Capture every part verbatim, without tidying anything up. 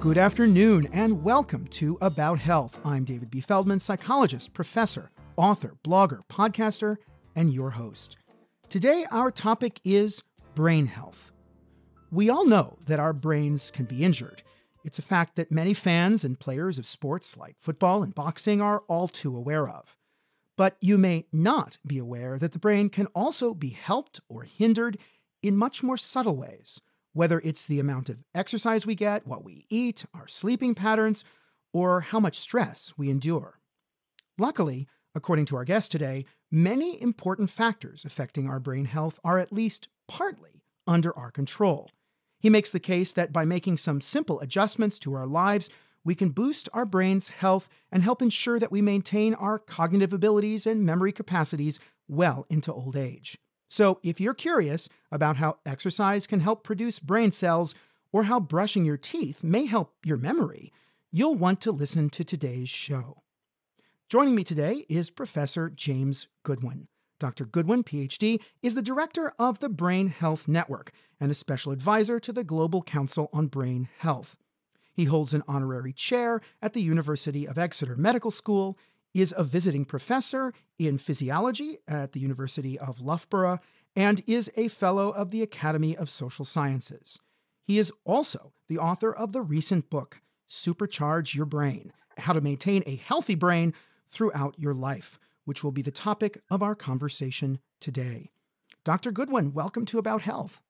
Good afternoon and welcome to About Health. I'm David B. Feldman, psychologist, professor, author, blogger, podcaster, and your host. Today, our topic is brain health. We all know that our brains can be injured. It's a fact that many fans and players of sports like football and boxing are all too aware of. But you may not be aware that the brain can also be helped or hindered in much more subtle ways, whether it's the amount of exercise we get, what we eat, our sleeping patterns, or how much stress we endure. Luckily, according to our guest today, many important factors affecting our brain health are at least partly under our control. He makes the case that by making some simple adjustments to our lives, we can boost our brain's health and help ensure that we maintain our cognitive abilities and memory capacities well into old age. So if you're curious about how exercise can help produce brain cells or how brushing your teeth may help your memory, you'll want to listen to today's show. Joining me today is Professor James Goodwin. Doctor Goodwin, P H D, is the director of the Brain Health Network and a special advisor to the Global Council on Brain Health. He holds an honorary chair at the University of Exeter Medical School, is a visiting professor in physiology at the University of Loughborough, and is a fellow of the Academy of Social Sciences. He is also the author of the recent book, Supercharge Your Brain: How to Maintain a Healthy Brain Throughout Your Life, which will be the topic of our conversation today. Doctor Goodwin, welcome to About Health.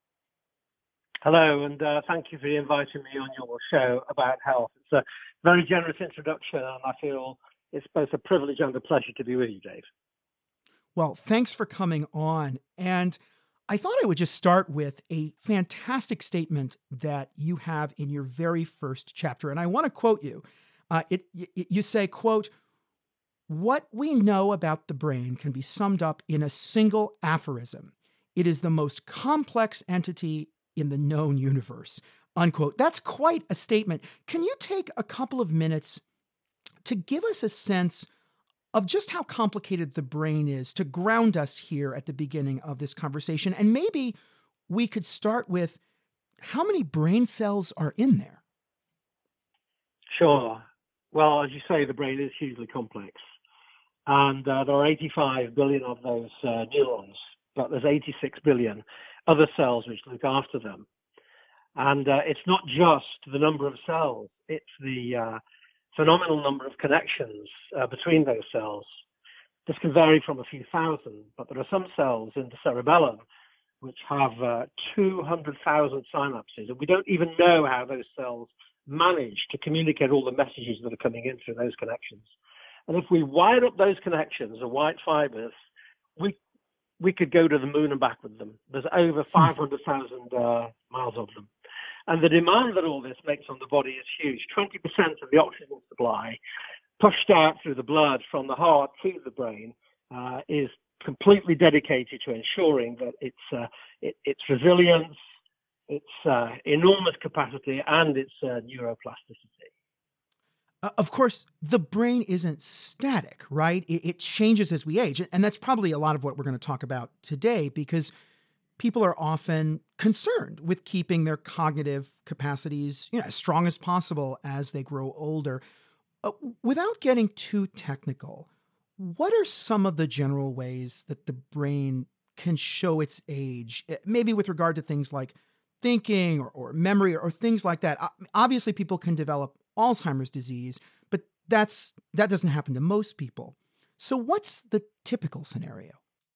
Hello, and uh, thank you for inviting me on your show About Health. It's a very generous introduction, and I feel it's both a privilege and a pleasure to be with you, Dave. Well, thanks for coming on. And I thought I would just start with a fantastic statement that you have in your very first chapter. And I want to quote you. Uh, it, it, you say, quote, "What we know about the brain can be summed up in a single aphorism. It is the most complex entity in the known universe," unquote. That's quite a statement. Can you take a couple of minutes to give us a sense of just how complicated the brain is, to ground us here at the beginning of this conversation? And maybe we could start with how many brain cells are in there? Sure. Well, as you say, the brain is hugely complex. And uh, there are eighty-five billion of those uh, neurons, but there's eighty-six billion other cells which look after them. And uh, it's not just the number of cells, it's the uh, phenomenal number of connections uh, between those cells. This can vary from a few thousand, but there are some cells in the cerebellum which have uh, two hundred thousand synapses, and we don't even know how those cells manage to communicate all the messages that are coming in through those connections. And if we wire up those connections, the white fibers, we we could go to the moon and back with them. There's over five hundred thousand uh, miles of them. And the demand that all this makes on the body is huge. twenty percent of the oxygen supply pushed out through the blood from the heart to the brain uh, is completely dedicated to ensuring that its, uh, it, its resilience, its uh, enormous capacity, and its uh, neuroplasticity. Uh, of course, the brain isn't static, right? It, it changes as we age. And that's probably a lot of what we're going to talk about today, because people are often concerned with keeping their cognitive capacities, you know, as strong as possible as they grow older. Uh, without getting too technical, what are some of the general ways that the brain can show its age, maybe with regard to things like thinking or, or memory or, or things like that? Obviously, people can develop Alzheimer's disease, but that's that doesn't happen to most people. So what's the typical scenario?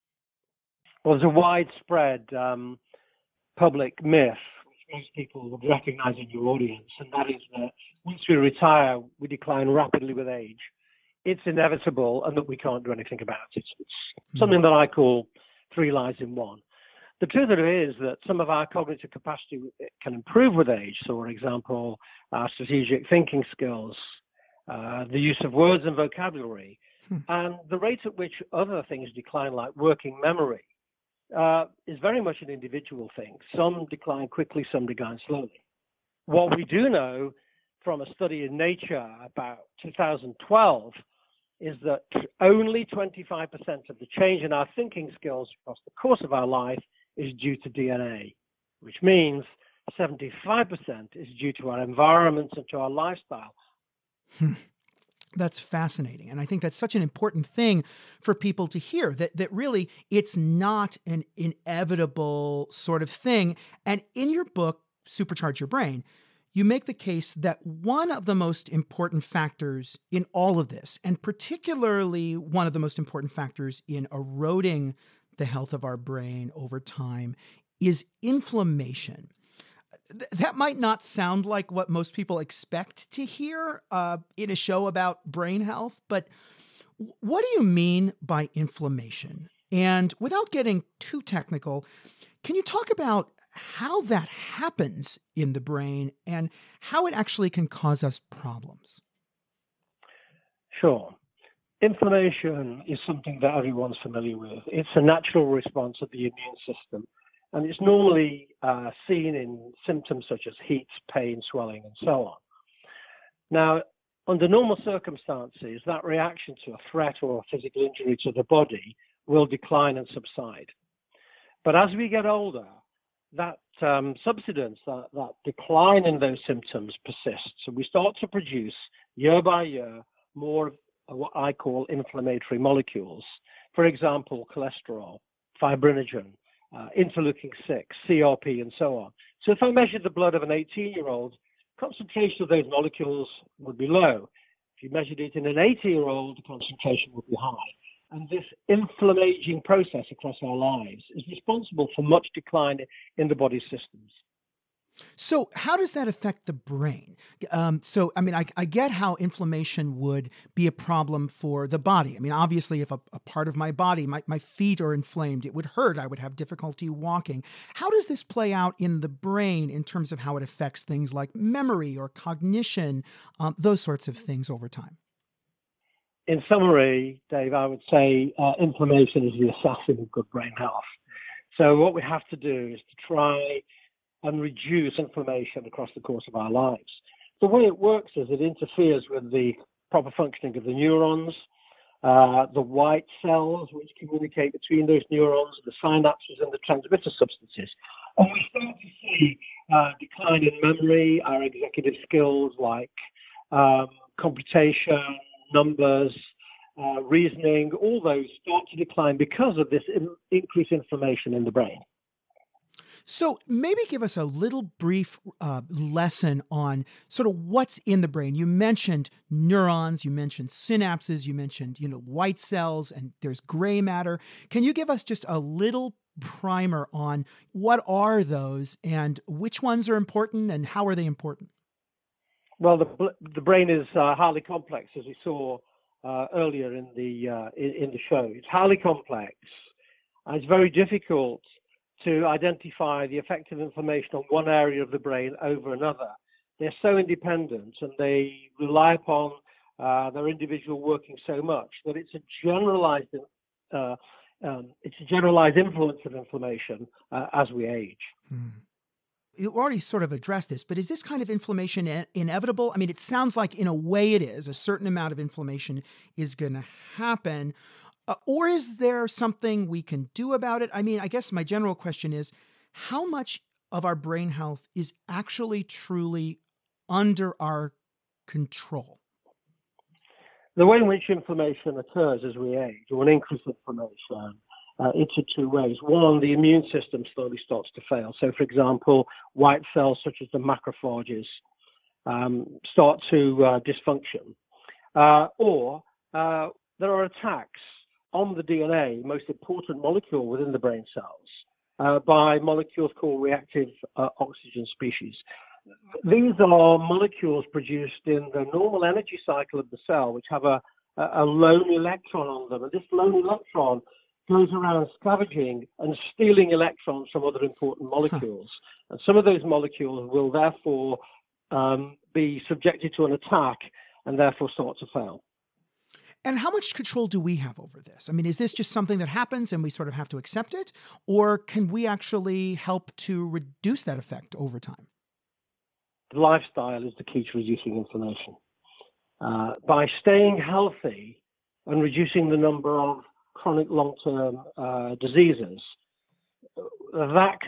Well, there's a widespread um, public myth, which most people would recognize in your audience, and that is that once we retire, we decline rapidly with age. It's inevitable, and that we can't do anything about it. It's mm-hmm. something that I call three lies in one. The truth of it is that some of our cognitive capacity can improve with age. So, for example, our strategic thinking skills, uh, the use of words and vocabulary, hmm. and the rate at which other things decline, like working memory, uh, is very much an individual thing. Some decline quickly, some decline slowly. What we do know from a study in Nature about two thousand twelve is that only twenty-five percent of the change in our thinking skills across the course of our life is due to D N A, which means seventy-five percent is due to our environment and to our lifestyle. That's fascinating. And I think that's such an important thing for people to hear, that that really it's not an inevitable sort of thing. And in your book, Supercharge Your Brain, you make the case that one of the most important factors in all of this, and particularly one of the most important factors in eroding the health of our brain over time, is inflammation. Th- that might not sound like what most people expect to hear uh, in a show about brain health, but w- what do you mean by inflammation? And without getting too technical, can you talk about how that happens in the brain and how it actually can cause us problems? Sure. Inflammation is something that everyone's familiar with. It's a natural response of the immune system, and it's normally uh, seen in symptoms such as heat, pain, swelling, and so on. Now, under normal circumstances, that reaction to a threat or a physical injury to the body will decline and subside. But as we get older, that um, subsidence, that, that decline in those symptoms persists. So we start to produce, year by year, more of what I call inflammatory molecules. For example, cholesterol, fibrinogen, uh, interleukin six, C R P, and so on. So if I measured the blood of an eighteen-year-old, concentration of those molecules would be low. If you measured it in an eighty-year-old, the concentration would be high. And this inflammaging process across our lives is responsible for much decline in the body's systems. So how does that affect the brain? Um, so, I mean, I, I get how inflammation would be a problem for the body. I mean, obviously, if a, a part of my body, my, my feet are inflamed, it would hurt. I would have difficulty walking. How does this play out in the brain in terms of how it affects things like memory or cognition, um, those sorts of things over time? In summary, Dave, I would say uh, inflammation is the assassin of good brain health. So what we have to do is to try and reduce inflammation across the course of our lives. The way it works is it interferes with the proper functioning of the neurons, uh, the white cells which communicate between those neurons, the synapses and the transmitter substances. And we start to see uh, decline in memory, our executive skills like um, computation, numbers, uh, reasoning, all those start to decline because of this in- increased inflammation in the brain. So maybe give us a little brief uh, lesson on sort of what's in the brain. You mentioned neurons, you mentioned synapses, you mentioned, you know, white cells, and there's gray matter. Can you give us just a little primer on what are those and which ones are important and how are they important? Well, the the brain is uh, highly complex, as we saw uh, earlier in the uh, in, in the show. It's highly complex, and it's very difficult to identify the effect of inflammation on one area of the brain over another. They're so independent, and they rely upon uh, their individual working so much that it's a generalized uh, um, it's a generalized influence of inflammation uh, as we age. Hmm. You already sort of addressed this, but is this kind of inflammation in- inevitable? I mean, it sounds like in a way it is. A certain amount of inflammation is going to happen. Uh, or is there something we can do about it? I mean, I guess my general question is, how much of our brain health is actually truly under our control? The way in which inflammation occurs as we age, or an increased inflammation, uh, it's in two ways. One, the immune system slowly starts to fail. So, for example, white cells such as the macrophages um, start to uh, dysfunction. Uh, or uh, there are attacks on the D N A, most important molecule within the brain cells, uh, by molecules called reactive uh, oxygen species. These are molecules produced in the normal energy cycle of the cell, which have a, a lone electron on them. And this lone electron goes around scavenging and stealing electrons from other important molecules. Huh. And some of those molecules will therefore um, be subjected to an attack and therefore start to fail. And how much control do we have over this? I mean, is this just something that happens and we sort of have to accept it? Or can we actually help to reduce that effect over time? Lifestyle is the key to reducing inflammation. Uh, by staying healthy and reducing the number of chronic long-term uh, diseases, that can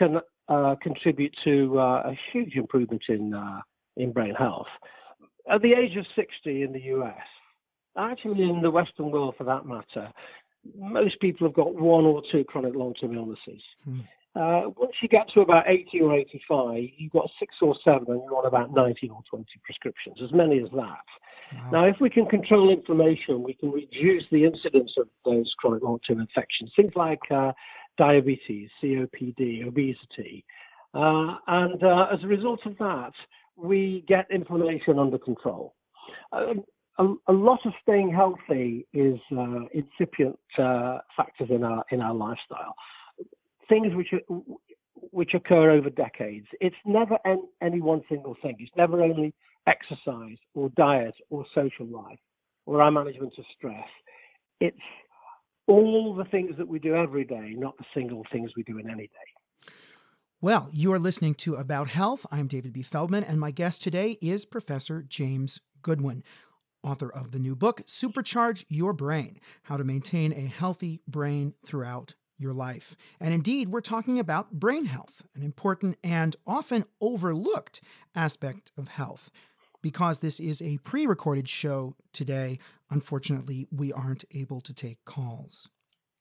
uh, contribute to uh, a huge improvement in uh, in brain health. At the age of sixty in the U S, actually in the Western world for that matter, most people have got one or two chronic long-term illnesses. Hmm. Uh, once you get to about eighty or eighty-five, you've got six or seven, and you're on about nineteen or twenty prescriptions, as many as that. Wow. Now, if we can control inflammation, we can reduce the incidence of those chronic long-term infections, things like uh, diabetes, C O P D, obesity. Uh, and uh, as a result of that, we get inflammation under control. Uh, a, a lot of staying healthy is uh, incipient uh, factors in our in our lifestyle. Things which are, which occur over decades. It's never en- any one single thing. It's never only exercise or diet or social life or our management of stress. It's all the things that we do every day, not the single things we do in any day. Well, you are listening to About Health. I'm David B. Feldman, and my guest today is Professor James Goodwin, author of the new book, Supercharge Your Brain: How to Maintain a Healthy Brain Throughout Your Life. And indeed, we're talking about brain health, an important and often overlooked aspect of health. Because this is a pre-recorded show today, unfortunately, we aren't able to take calls.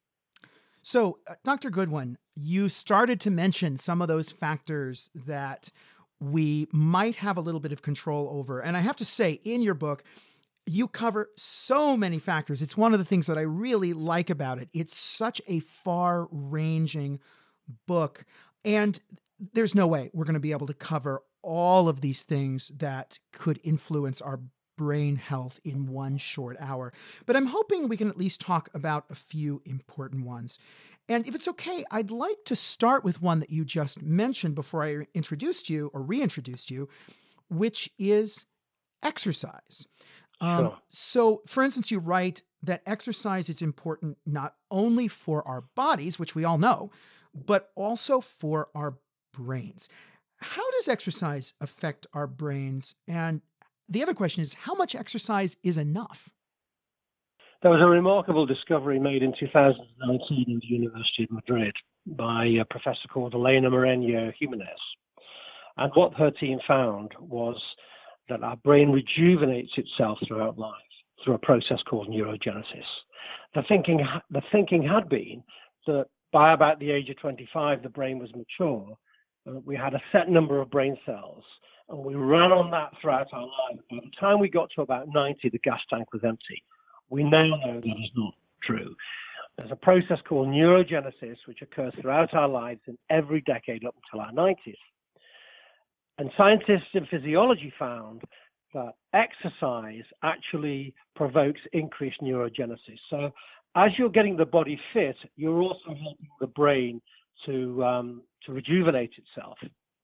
So, uh, Doctor Goodwin, you started to mention some of those factors that we might have a little bit of control over. And I have to say, in your book, you cover so many factors. It's one of the things that I really like about it. It's such a far-ranging book, and there's no way we're going to be able to cover all of these things that could influence our brain health in one short hour. But I'm hoping we can at least talk about a few important ones. And if it's okay, I'd like to start with one that you just mentioned before I introduced you or reintroduced you, which is exercise. Um, sure. So, for instance, you write that exercise is important not only for our bodies, which we all know, but also for our brains. How does exercise affect our brains? And the other question is, how much exercise is enough? There was a remarkable discovery made in two thousand nineteen at the University of Madrid by a professor called Elena Moreno Jimenez. And what her team found was that our brain rejuvenates itself throughout life through a process called neurogenesis. The thinking, the thinking had been that by about the age of twenty-five, the brain was mature. Uh, we had a set number of brain cells, and we ran on that throughout our life. By the time we got to about ninety, the gas tank was empty. We now know that is not true. There's a process called neurogenesis, which occurs throughout our lives in every decade up until our nineties. And scientists in physiology found that exercise actually provokes increased neurogenesis. So as you're getting the body fit, you're also helping the brain to um, to rejuvenate itself.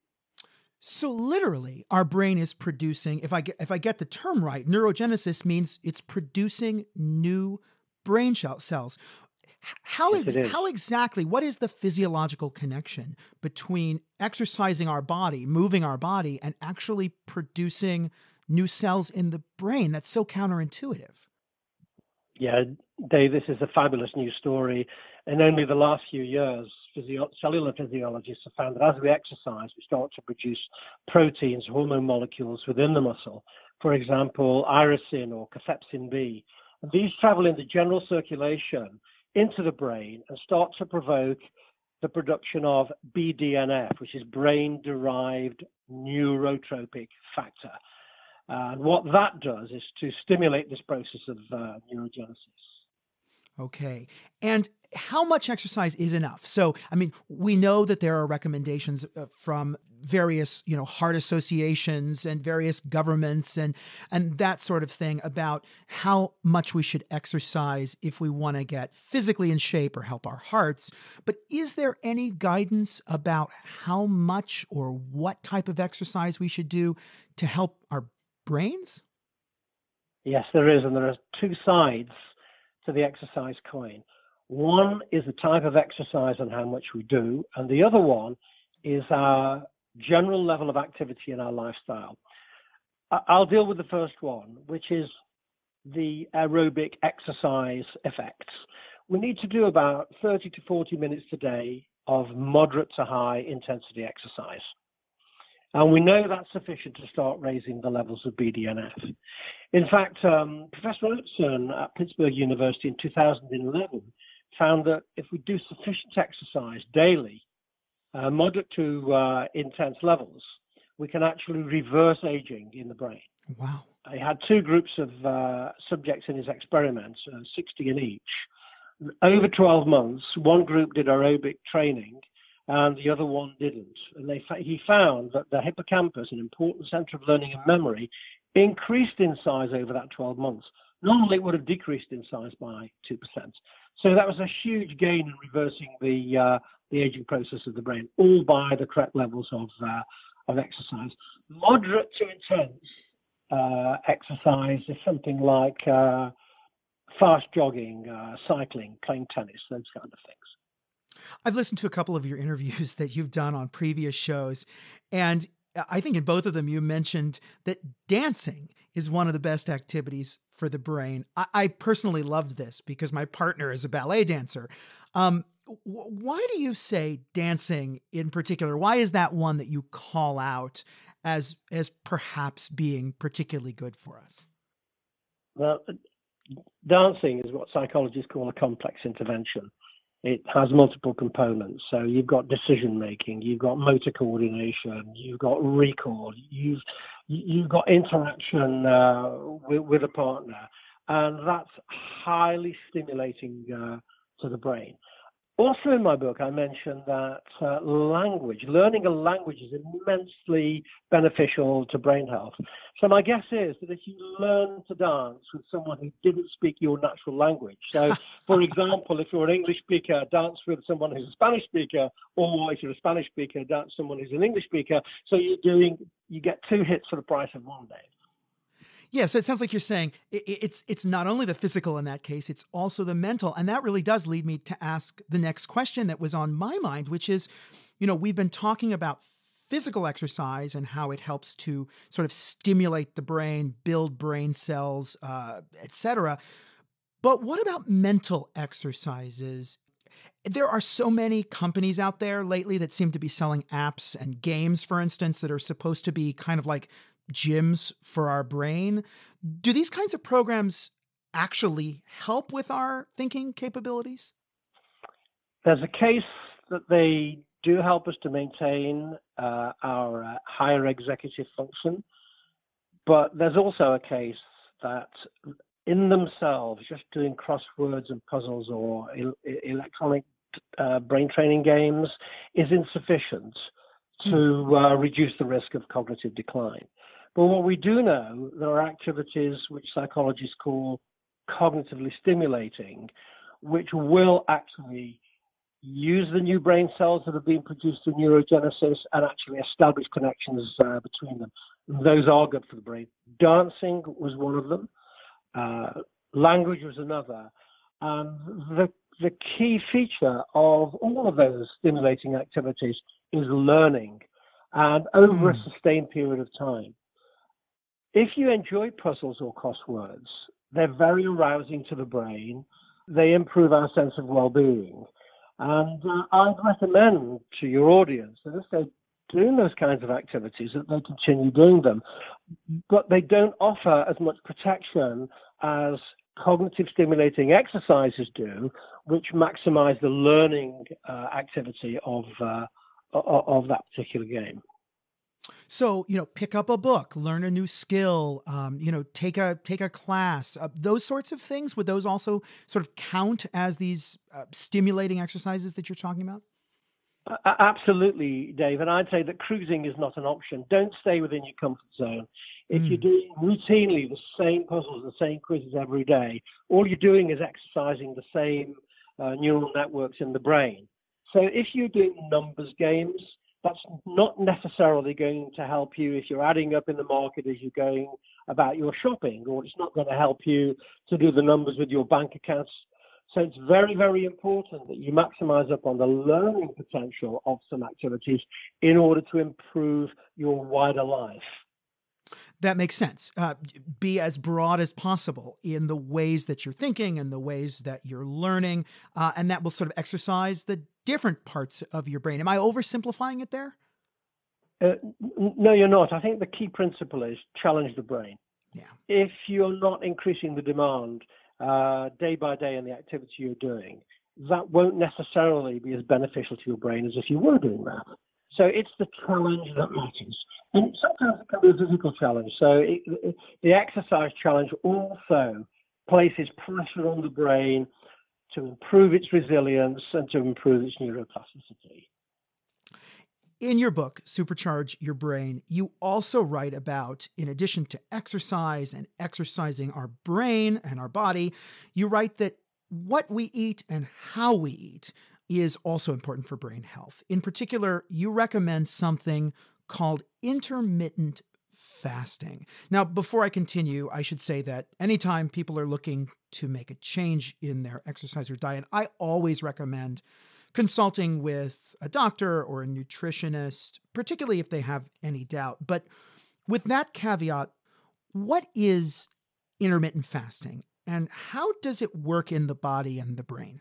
So literally, our brain is producing, if I get, if I get the term right, neurogenesis means it's producing new brain cells. How, yes, ex- how exactly, what is the physiological connection between exercising our body, moving our body, and actually producing new cells in the brain? That's so counterintuitive. Yeah, Dave, this is a fabulous news story. In only the last few years, physio- cellular physiologists have found that as we exercise, we start to produce proteins, hormone molecules within the muscle. For example, irisin or cathepsin B. And these travel in the general circulation into the brain and start to provoke the production of B D N F, which is brain-derived neurotropic factor. And what that does is to stimulate this process of uh, neurogenesis. Okay. And how much exercise is enough? So, I mean, we know that there are recommendations uh, from various, you know, heart associations and various governments and and that sort of thing about how much we should exercise if we want to get physically in shape or help our hearts. But is there any guidance about how much or what type of exercise we should do to help our brains? Yes, there is. And there are two sides to the exercise coin. One is the type of exercise and how much we do, and the other one is our general level of activity in our lifestyle. I'll deal with the first one, which is the aerobic exercise effects. we need to do about thirty to forty minutes a day of moderate to high intensity exercise. And we know that's sufficient to start raising the levels of B D N F. In fact, um, Professor Oateson at Pittsburgh University in two thousand eleven found that if we do sufficient exercise daily, uh, moderate to uh, intense levels, we can actually reverse aging in the brain. Wow. He had two groups of uh, subjects in his experiments, uh, sixty in each. Over twelve months, one group did aerobic training and the other one didn't. And they, he found that the hippocampus, an important center of learning and memory, increased in size over that twelve months. Normally, it would have decreased in size by two percent. So that was a huge gain in reversing the uh, the aging process of the brain, all by the correct levels of uh, of exercise. Moderate to intense uh, exercise is something like uh, fast jogging, uh, cycling, playing tennis, those kind of things. I've listened to a couple of your interviews that you've done on previous shows, and I think in both of them you mentioned that dancing is one of the best activities for the brain. I, I personally loved this because my partner is a ballet dancer. Um, w- why do you say dancing in particular? Why is that one that you call out as as perhaps being particularly good for us? Well, dancing is what psychologists call a complex intervention. It has multiple components. So you've got decision making, you've got motor coordination, you've got recall, you've you've got interaction uh, with, with a partner, and that's highly stimulating uh, to the brain. Also in my book, I mentioned that uh, language, learning a language is immensely beneficial to brain health. So my guess is that if you learn to dance with someone who didn't speak your natural language, so for example, if you're an English speaker, dance with someone who's a Spanish speaker, or if you're a Spanish speaker, dance with someone who's an English speaker, so you're doing, you get two hits for the price of one day. Yeah, so it sounds like you're saying it's it's not only the physical in that case, it's also the mental. And that really does lead me to ask the next question that was on my mind, which is, you know, we've been talking about physical exercise and how it helps to sort of stimulate the brain, build brain cells, uh, et cetera. But what about mental exercises? There are so many companies out there lately that seem to be selling apps and games, for instance, that are supposed to be kind of like gyms for our brain. Do these kinds of programs actually help with our thinking capabilities? There's a case that they do help us to maintain uh, our uh, higher executive function, but there's also a case that in themselves, just doing crosswords and puzzles or el- electronic uh, brain training games is insufficient to uh, reduce the risk of cognitive decline. But what we do know, there are activities which psychologists call cognitively stimulating, which will actually use the new brain cells that have been produced through neurogenesis and actually establish connections uh, between them. Those are good for the brain. Dancing was one of them. Uh, language was another. And the, the key feature of all of those stimulating activities is learning, and over Hmm. a sustained period of time. If you enjoy puzzles or crosswords, they're very arousing to the brain. They improve our sense of well-being. And uh, I'd recommend to your audience that if they're doing those kinds of activities, that they continue doing them. But they don't offer as much protection as cognitive stimulating exercises do, which maximize the learning uh, activity of, uh, of that particular game. So, you know, pick up a book, learn a new skill, um, you know, take a take a class, uh, those sorts of things. Would those also sort of count as these uh, stimulating exercises that you're talking about? Uh, absolutely, Dave. And I'd say that cruising is not an option. Don't stay within your comfort zone. If you're Mm. doing routinely the same puzzles, the same quizzes every day, all you're doing is exercising the same uh, neural networks in the brain. So if you're doing numbers games, that's not necessarily going to help you if you're adding up in the market as you're going about your shopping, or it's not going to help you to do the numbers with your bank accounts. So it's very, very important that you maximize up on the learning potential of some activities in order to improve your wider life. That makes sense. Uh, be as broad as possible in the ways that you're thinking and the ways that you're learning, uh, and that will sort of exercise the different parts of your brain. Am I oversimplifying it there? Uh, n- no, you're not. I think the key principle is challenge the brain. Yeah. If you're not increasing the demand uh, day by day in the activity you're doing, that won't necessarily be as beneficial to your brain as if you were doing that. So it's the challenge that matters. And sometimes it can be a physical challenge. So it, it, the exercise challenge also places pressure on the brain to improve its resilience and to improve its neuroplasticity. In your book, Supercharge Your Brain, you also write about, in addition to exercise and exercising our brain and our body, you write that what we eat and how we eat is also important for brain health. In particular, you recommend something called intermittent fasting. Now, before I continue, I should say that anytime people are looking to make a change in their exercise or diet, I always recommend consulting with a doctor or a nutritionist, particularly if they have any doubt. But with that caveat, what is intermittent fasting and how does it work in the body and the brain?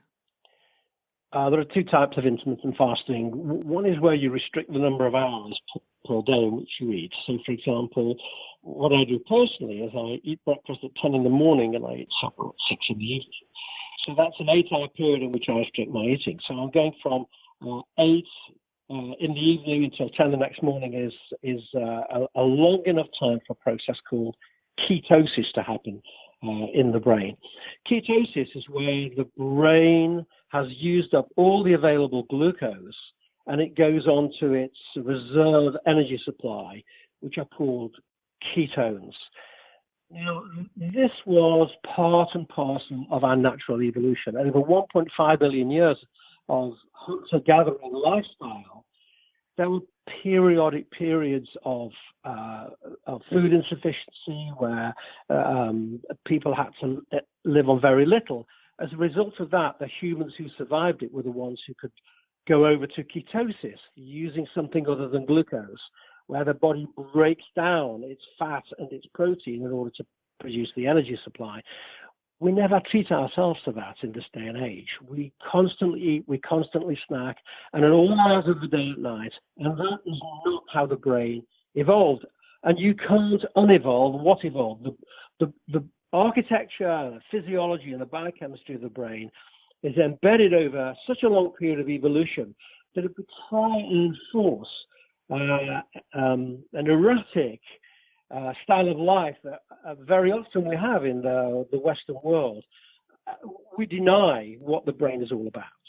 Uh, there are two types of intermittent fasting. One is where you restrict the number of hours per day in which you eat. So, for example, what I do personally is I eat breakfast at ten in the morning and I eat supper at six in the evening. So that's an eight-hour period in which I restrict my eating. So I'm going from uh, eight uh, in the evening until ten the next morning is is uh, a, a long enough time for a process called ketosis to happen uh, in the brain. Ketosis is where the brain has used up all the available glucose and it goes on to its reserve energy supply, which are called ketones. Now, this was part and parcel of our natural evolution. Over one point five billion years of hunter-gathering lifestyle, there were periodic periods of, uh, of food insufficiency where um, people had to live on very little. As a result of that, the humans who survived it were the ones who could go over to ketosis, using something other than glucose, where the body breaks down its fat and its protein in order to produce the energy supply. We never treat ourselves to that in this day and age. We constantly eat, we constantly snack, and at all hours of the day and night, and that is not how the brain evolved. And you can't unevolve what evolved. The, the, the architecture, the physiology, and the biochemistry of the brain is embedded over such a long period of evolution that if we try and enforce Uh, um, an erratic uh, style of life that uh, very often we have in the, the Western world, uh, we deny what the brain is all about.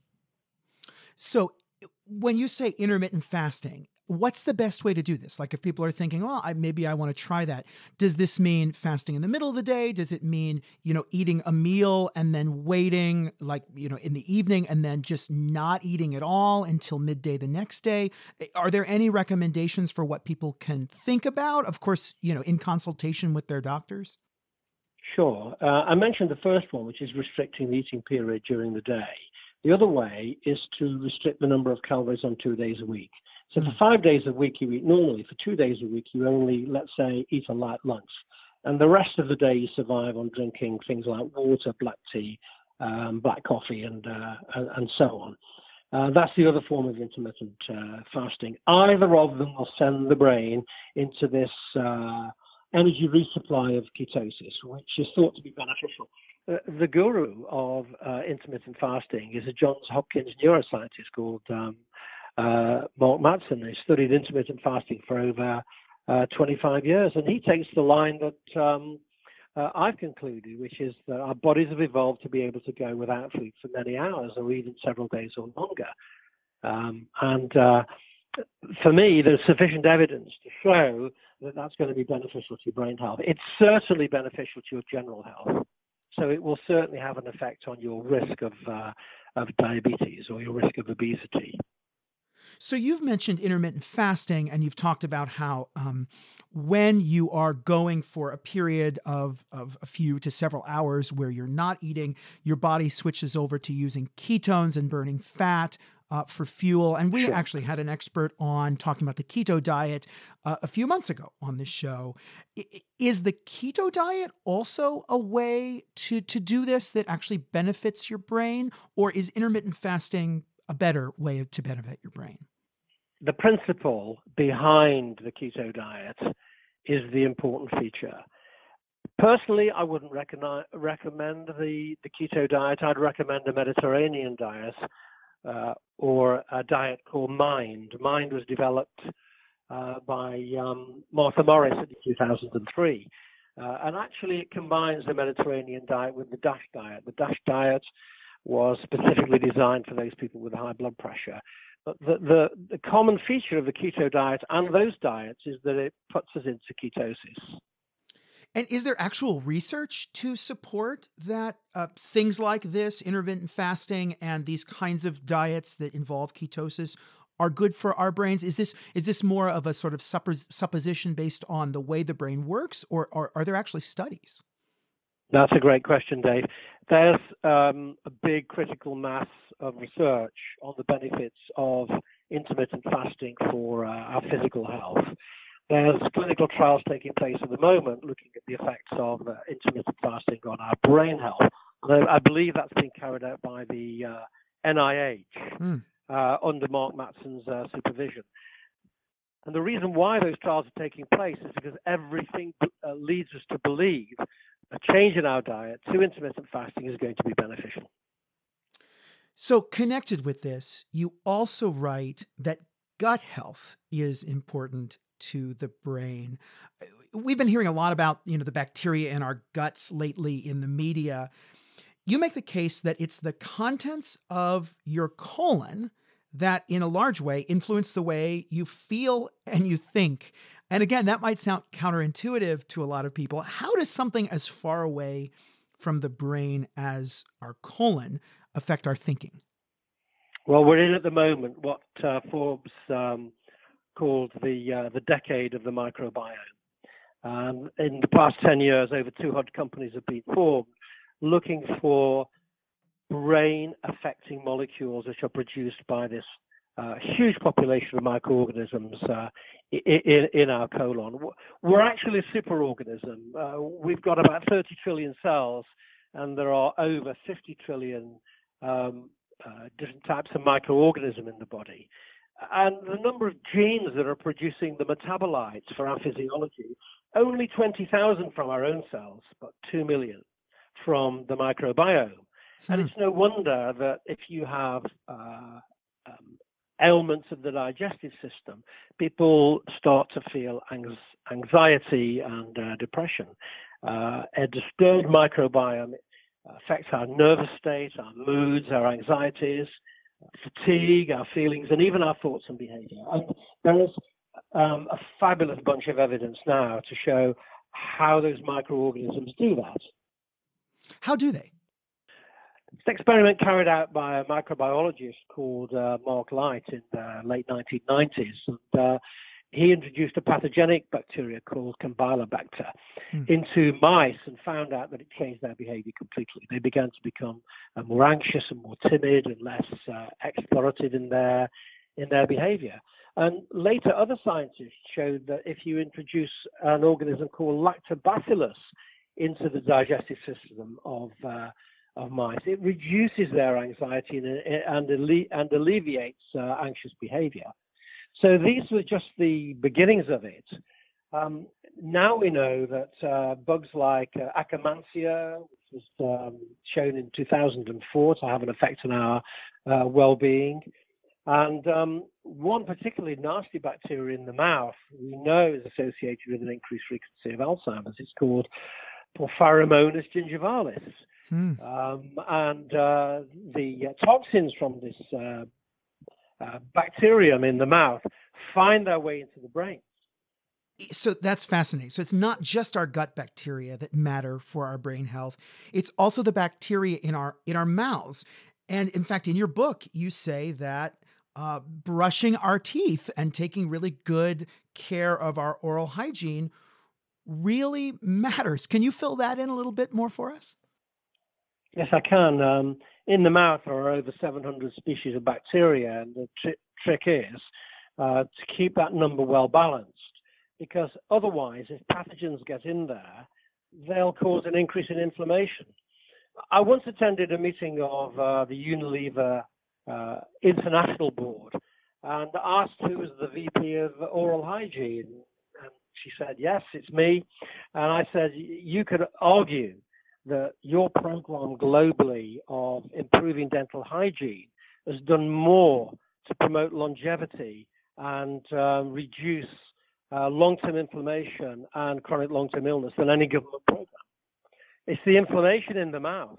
So when you say intermittent fasting, what's the best way to do this? Like if people are thinking, well, I, maybe I want to try that. Does this mean fasting in the middle of the day? Does it mean, you know, eating a meal and then waiting like, you know, in the evening and then just not eating at all until midday the next day? Are there any recommendations for what people can think about? Of course, you know, in consultation with their doctors? Sure. Uh, I mentioned the first one, which is restricting the eating period during the day. The other way is to restrict the number of calories on two days a week. So for five days a week, you eat normally. For two days a week, you only, let's say, eat a light lunch. And the rest of the day, you survive on drinking things like water, black tea, um, black coffee, and, uh, and, and so on. Uh, that's the other form of intermittent uh, fasting. Either of them will send the brain into this uh, energy resupply of ketosis, which is thought to be beneficial. Uh, the guru of uh, intermittent fasting is a Johns Hopkins neuroscientist called um, uh, Mark Mattson. He studied intermittent fasting for over uh, twenty-five years, and he takes the line that um, uh, I've concluded, which is that our bodies have evolved to be able to go without food for many hours or even several days or longer. Um, and uh, for me, there's sufficient evidence to show that that's going to be beneficial to your brain health. It's certainly beneficial to your general health. So it will certainly have an effect on your risk of uh, of diabetes or your risk of obesity. So you've mentioned intermittent fasting, and you've talked about how um, when you are going for a period of, of a few to several hours where you're not eating, your body switches over to using ketones and burning fat uh, for fuel. And we Sure. actually had an expert on talking about the keto diet uh, a few months ago on this show. I- Is the keto diet also a way to, to do this that actually benefits your brain, or is intermittent fasting a better way to benefit your brain? The principle behind the keto diet is the important feature. Personally, I wouldn't recognize, recommend the, the keto diet. I'd recommend a Mediterranean diet uh, or a diet called MIND. MIND was developed uh, by um, Martha Morris in two thousand three. Uh, and actually, it combines the Mediterranean diet with the DASH diet. The DASH diet was specifically designed for those people with high blood pressure. But the, the, the common feature of the keto diet and those diets is that it puts us into ketosis. And is there actual research to support that uh, things like this, intermittent fasting and these kinds of diets that involve ketosis, are good for our brains? Is this is this more of a sort of suppos- supposition based on the way the brain works, or, or are there actually studies? That's a great question, Dave. There's um, a big critical mass of research on the benefits of intermittent fasting for uh, our physical health. There's clinical trials taking place at the moment looking at the effects of uh, intermittent fasting on our brain health. And I, I believe that's being carried out by the uh, N I H Mm. uh, under Mark Mattson's uh, supervision. And the reason why those trials are taking place is because everything uh, leads us to believe a change in our diet to intermittent fasting is going to be beneficial. So connected with this, you also write that gut health is important to the brain. We've been hearing a lot about, you know, the bacteria in our guts lately in the media. You make the case that it's the contents of your colon that in a large way influence the way you feel and you think. And again, that might sound counterintuitive to a lot of people. How does something as far away from the brain as our colon affect our thinking? Well, we're in at the moment what uh, Forbes um, called the uh, the decade of the microbiome. Um, in the past ten years, over two hundred companies have been formed looking for brain-affecting molecules which are produced by this uh, huge population of microorganisms uh, in, in our colon. We're actually a superorganism. Uh, we've got about thirty trillion cells, and there are over fifty trillion um, uh, different types of microorganism in the body. And the number of genes that are producing the metabolites for our physiology, only twenty thousand from our own cells, but two million from the microbiome. Hmm. And it's no wonder that if you have uh, um, ailments of the digestive system, people start to feel anxiety and uh, depression. Uh, a disturbed microbiome affects our nervous state, our moods, our anxieties, fatigue, our feelings, and even our thoughts and behavior. And there is um, a fabulous bunch of evidence now to show how those microorganisms do that. How do they? It's an experiment carried out by a microbiologist called uh, Mark Light in the late nineteen nineties. And, uh, he introduced a pathogenic bacteria called Campylobacter hmm. into mice and found out that it changed their behavior completely. They began to become uh, more anxious and more timid and less uh, explorative in their in their behavior. And later, other scientists showed that if you introduce an organism called Lactobacillus into the digestive system of uh, of mice, it reduces their anxiety and and, alle- and alleviates uh, anxious behavior. So these were just the beginnings of it. Um, now we know that uh, bugs like uh, Akkermansia, which was um, shown in two thousand four to have an effect on our uh, well-being, and um, one particularly nasty bacteria in the mouth we know is associated with an increased frequency of Alzheimer's. It's called Porphyromonas gingivalis. Hmm. Um, and uh, the uh, toxins from this uh, uh, bacterium in the mouth find their way into the brain. So that's fascinating. So it's not just our gut bacteria that matter for our brain health. It's also the bacteria in our in our mouths. And in fact, in your book, you say that uh, brushing our teeth and taking really good care of our oral hygiene really matters. Can you fill that in a little bit more for us? Yes, I can. Um, In the mouth, there are over seven hundred species of bacteria, and the tri- trick is uh, to keep that number well balanced, because otherwise, if pathogens get in there, they'll cause an increase in inflammation. I once attended a meeting of uh, the Unilever uh, International Board and asked who was the V P of oral hygiene. And she said, yes, it's me. And I said, you could argue that your program globally of improving dental hygiene has done more to promote longevity and um, reduce uh, long-term inflammation and chronic long-term illness than any government program. It's the inflammation in the mouth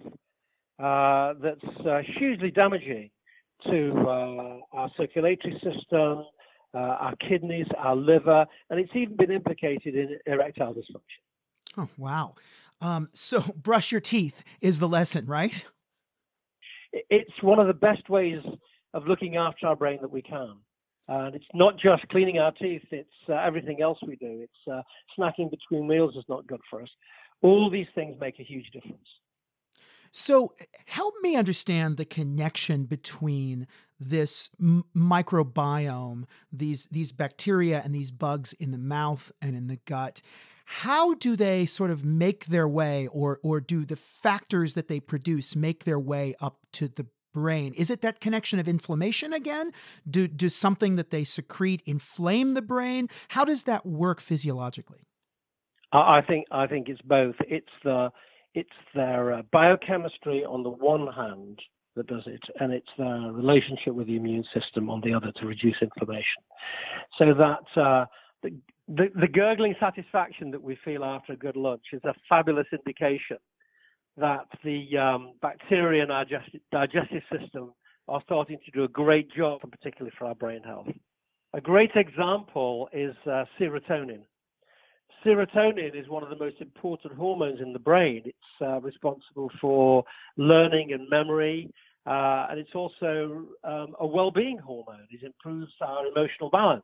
uh, that's uh, hugely damaging to uh, our circulatory system, uh, our kidneys, our liver, and it's even been implicated in erectile dysfunction. Oh, wow. Um, so brush your teeth is the lesson, right? It's one of the best ways of looking after our brain that we can. And it's not just cleaning our teeth, it's uh, everything else we do. It's uh, snacking between meals is not good for us. All these things make a huge difference. So help me understand the connection between this m- microbiome, these, these bacteria and these bugs in the mouth and in the gut. How do they sort of make their way, or, or do the factors that they produce make their way up to the brain? Is it that connection of inflammation again? Do, do something that they secrete inflame the brain? How does that work physiologically? I think I think it's both. It's the it's their uh, biochemistry on the one hand that does it, and it's their relationship with the immune system on the other to reduce inflammation. So that uh, the, the the gurgling satisfaction that we feel after a good lunch is a fabulous indication that the um, bacteria in our digestive, digestive system are starting to do a great job, and particularly for our brain health. A great example is uh, serotonin. Serotonin is one of the most important hormones in the brain. It's uh, responsible for learning and memory, uh, and it's also um, a well-being hormone. It improves our emotional balance.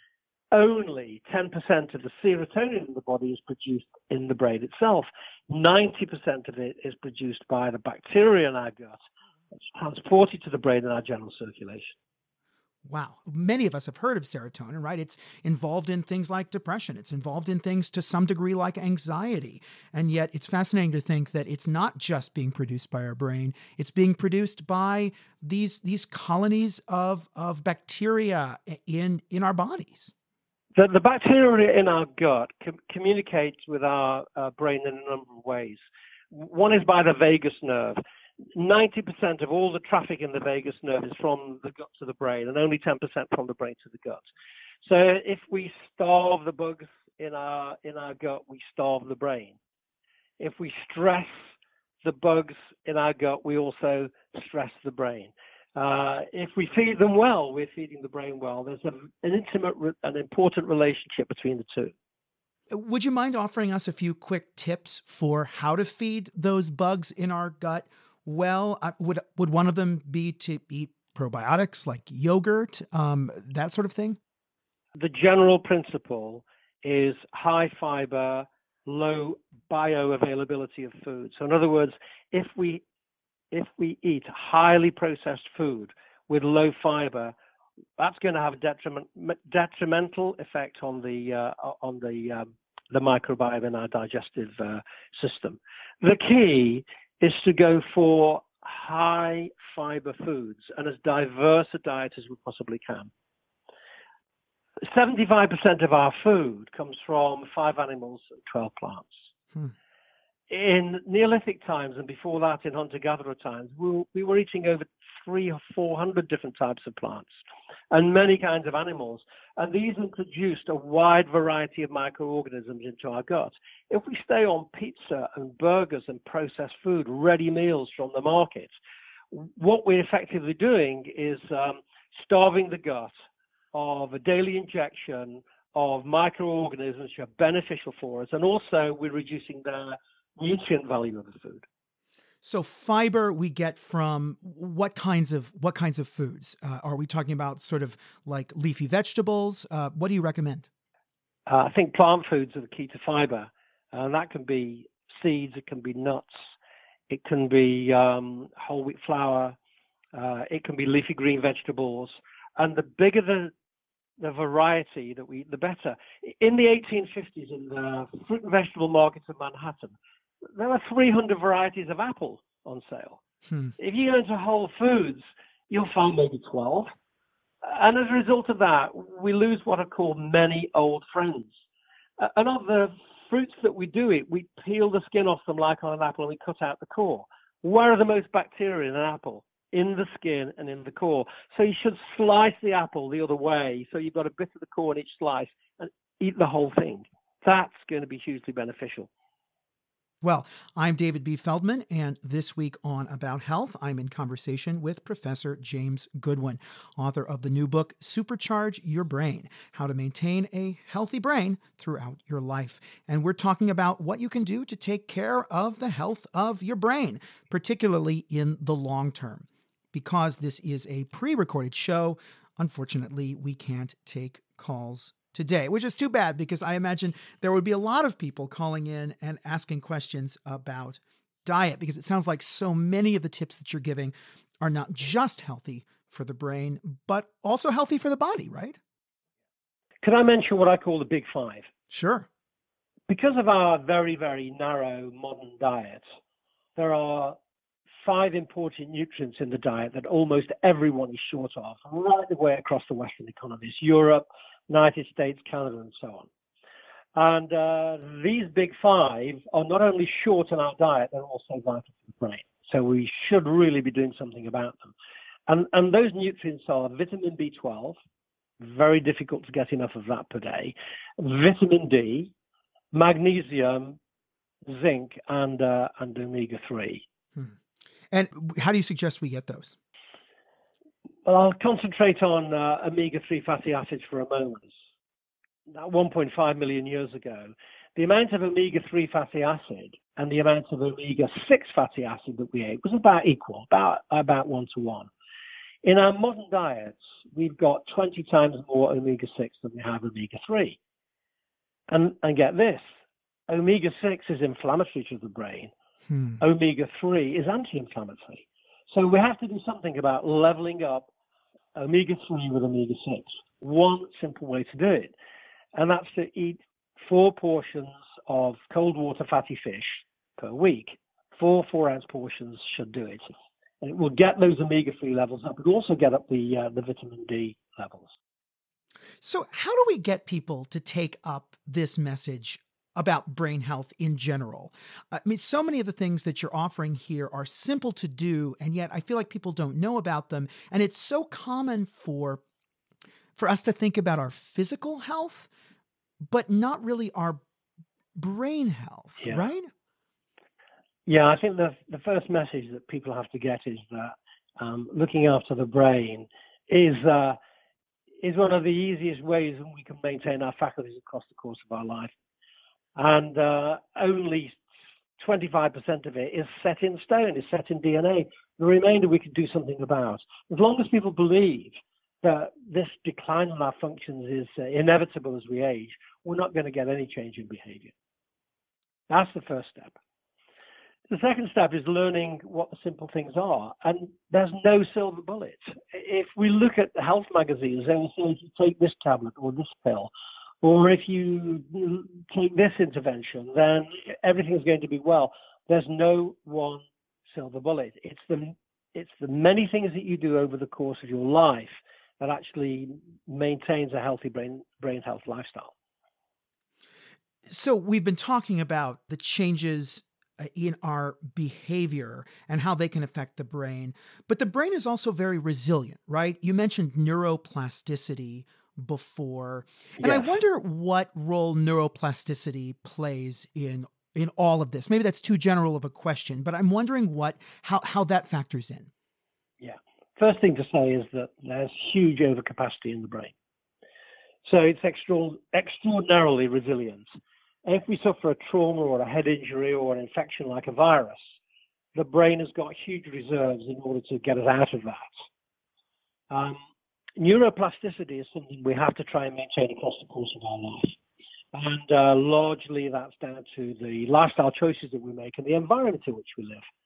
Only ten percent of the serotonin in the body is produced in the brain itself. ninety percent of it is produced by the bacteria in our gut. It's transported to the brain in our general circulation. Wow. Many of us have heard of serotonin, right? It's involved in things like depression. It's involved in things to some degree like anxiety. And yet it's fascinating to think that it's not just being produced by our brain. It's being produced by these, these colonies of, of bacteria in, in our bodies. The, the bacteria in our gut com- communicates with our uh, brain in a number of ways. One is by the vagus nerve. ninety percent of all the traffic in the vagus nerve is from the gut to the brain, and only ten percent from the brain to the gut. So if we starve the bugs in our in our gut, we starve the brain. If we stress the bugs in our gut, we also stress the brain. Uh, if we feed them well, we're feeding the brain well. There's a, an intimate, an important relationship between the two. Would you mind offering us a few quick tips for how to feed those bugs in our gut well? Uh, would would one of them be to eat probiotics like yogurt, um, that sort of thing? The general principle is high fiber, low bioavailability of food. So in other words, if we if we eat highly processed food with low fiber, that's going to have a detriment, detrimental effect on the uh, on the um, the microbiome in our digestive uh, system. The key is to go for high fiber foods and as diverse a diet as we possibly can. seventy-five percent of our food comes from five animals and twelve plants. Hmm. In Neolithic times and before that in hunter-gatherer times, we, we were eating over three or four hundred different types of plants and many kinds of animals. And these introduced a wide variety of microorganisms into our gut. If we stay on pizza and burgers and processed food, ready meals from the market, what we're effectively doing is um, starving the gut of a daily injection of microorganisms which are beneficial for us, and also we're reducing the nutrient value of the food. So fiber we get from what kinds of what kinds of foods? Uh, are we talking about sort of like leafy vegetables? Uh, what do you recommend? Uh, I think plant foods are the key to fiber, and that can be seeds, it can be nuts, it can be um, whole wheat flour, uh, it can be leafy green vegetables, and the bigger the the variety that we eat, the better. In the eighteen fifties, in the fruit and vegetable markets of Manhattan, there were three hundred varieties of apple on sale. Hmm. If you go into Whole Foods, you'll find maybe twelve. And as a result of that, we lose what are called many old friends. Uh, and of the fruits that we do eat, we peel the skin off them like on an apple and we cut out the core. Where are the most bacteria in an apple? In the skin and in the core. So you should slice the apple the other way. So you've got a bit of the core in each slice and eat the whole thing. That's going to be hugely beneficial. Well, I'm David B. Feldman, and this week on About Health, I'm in conversation with Professor James Goodwin, author of the new book, Supercharge Your Brain, How to Maintain a Healthy Brain Throughout Your Life. And we're talking about what you can do to take care of the health of your brain, particularly in the long term. Because this is a pre-recorded show, unfortunately, we can't take calls today, which is too bad because I imagine there would be a lot of people calling in and asking questions about diet, because it sounds like so many of the tips that you're giving are not just healthy for the brain, but also healthy for the body, right? Can I mention what I call the big five? Sure. Because of our very, very narrow modern diet, there are five important nutrients in the diet that almost everyone is short of, right the way across the Western economies, Europe, United States, Canada, and so on. And uh, these big five are not only short in our diet, they're also vital for the brain. So we should really be doing something about them. And, and those nutrients are vitamin B twelve, very difficult to get enough of that per day, vitamin D, magnesium, zinc, and, uh, and omega three. Hmm. And how do you suggest we get those? Well, I'll concentrate on uh, omega three fatty acids for a moment. Now, one point five million years ago, the amount of omega three fatty acid and the amount of omega six fatty acid that we ate was about equal, about, about one to one. In our modern diets, we've got twenty times more omega six than we have omega three. And, and get this, omega six is inflammatory to the brain. Hmm. omega three is anti-inflammatory. So we have to do something about leveling up omega three with omega six. One simple way to do it, and that's to eat four portions of cold water fatty fish per week. Four four-ounce portions should do it. And it will get those omega three levels up. It will also get up the, uh, the vitamin D levels. So how do we get people to take up this message about brain health in general? I mean, so many of the things that you're offering here are simple to do, and yet I feel like people don't know about them. And it's so common for, for us to think about our physical health, but not really our brain health, yeah. right? Yeah, I think the, the first message that people have to get is that um, looking after the brain is, uh, is one of the easiest ways that we can maintain our faculties across the course of our life. And uh, only twenty-five percent of it is set in stone, is set in D N A. The remainder we can do something about. As long as people believe that this decline in our functions is uh, inevitable as we age, we're not going to get any change in behavior. That's the first step. The second step is learning what the simple things are. And there's no silver bullet. If we look at the health magazines, they will say if you take this tablet or this pill, or if you take this intervention, then everything's going to be well. There's no one silver bullet. It's the, it's the many things that you do over the course of your life that actually maintains a healthy brain, brain health lifestyle. So we've been talking about the changes in our behavior and how they can affect the brain, but the brain is also very resilient, right? You mentioned neuroplasticity before. And yes. I wonder what role neuroplasticity plays in in all of this. Maybe that's too general of a question, but I'm wondering what how, how that factors in. Yeah. First thing to say is that there's huge overcapacity in the brain. So it's extra, extraordinarily resilient. If we suffer a trauma or a head injury or an infection like a virus, the brain has got huge reserves in order to get us out of that. Um, Neuroplasticity is something we have to try and maintain across the course of our life. And uh, largely that's down to the lifestyle choices that we make and the environment in which we live.